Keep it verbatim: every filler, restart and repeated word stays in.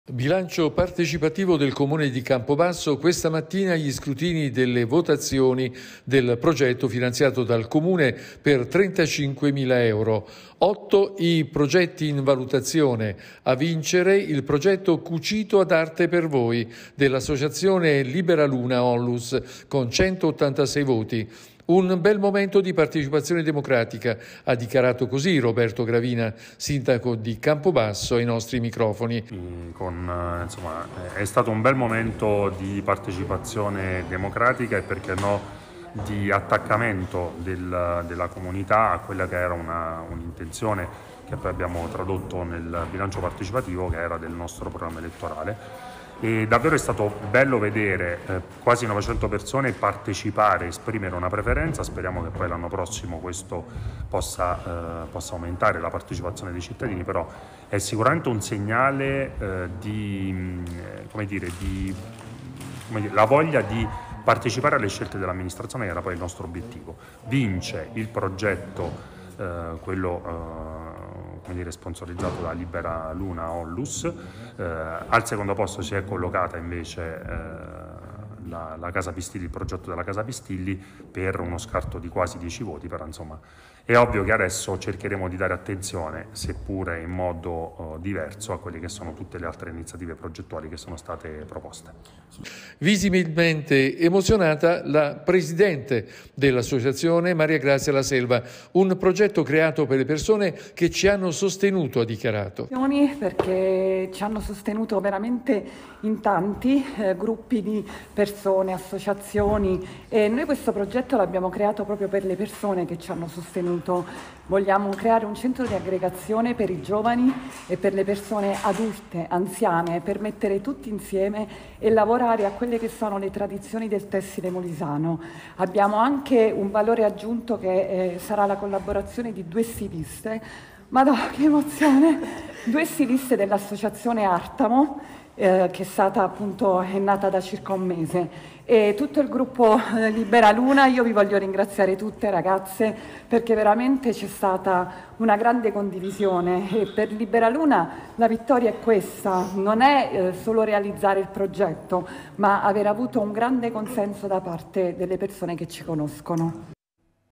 Bilancio partecipativo del Comune di Campobasso, questa mattina gli scrutini delle votazioni del progetto finanziato dal Comune per trentacinquemila euro. Otto i progetti in valutazione. A vincere il progetto Cucito ad arte per voi dell'associazione Libera Luna Onlus con centottantasei voti. Un bel momento di partecipazione democratica, ha dichiarato così Roberto Gravina, sindaco di Campobasso, ai nostri microfoni. Con, insomma, è stato un bel momento di partecipazione democratica e, perché no, di attaccamento del, della comunità a quella che era una, un'intenzione che poi abbiamo tradotto nel bilancio partecipativo, che era del nostro programma elettorale. E davvero è stato bello vedere eh, quasi novecento persone partecipare, esprimere una preferenza. Speriamo che poi l'anno prossimo questo possa, eh, possa aumentare la partecipazione dei cittadini, però è sicuramente un segnale eh, di, come dire, di come dire, la voglia di partecipare alle scelte dell'amministrazione, che era poi il nostro obiettivo. Vince il progetto, eh, quello eh, come dire, sponsorizzato da Libera Luna Onlus. Eh, al secondo posto si è collocata invece eh, la, la Casa Pistilli, il progetto della Casa Pistilli, per uno scarto di quasi dieci voti, però insomma è ovvio che adesso cercheremo di dare attenzione, seppure in modo uh, diverso, a quelle che sono tutte le altre iniziative progettuali che sono state proposte. Visibilmente emozionata la presidente dell'associazione, Maria Grazia La Selva, un progetto creato per le persone che ci hanno sostenuto, ha dichiarato. Perché ci hanno sostenuto veramente in tanti eh, gruppi di persone, associazioni, e noi questo progetto l'abbiamo creato proprio per le persone che ci hanno sostenuto. Vogliamo creare un centro di aggregazione per i giovani e per le persone adulte, anziane, per mettere tutti insieme e lavorare a quelle che sono le tradizioni del tessile molisano. Abbiamo anche un valore aggiunto che eh, sarà la collaborazione di due stiliste. Madonna, che emozione! Due stiliste dell'associazione Artamo, eh, che è stata appunto, è nata da circa un mese, e tutto il gruppo eh, Libera Luna. Io vi voglio ringraziare tutte, ragazze, perché veramente c'è stata una grande condivisione, e per Libera Luna la vittoria è questa: non è eh, solo realizzare il progetto, ma aver avuto un grande consenso da parte delle persone che ci conoscono.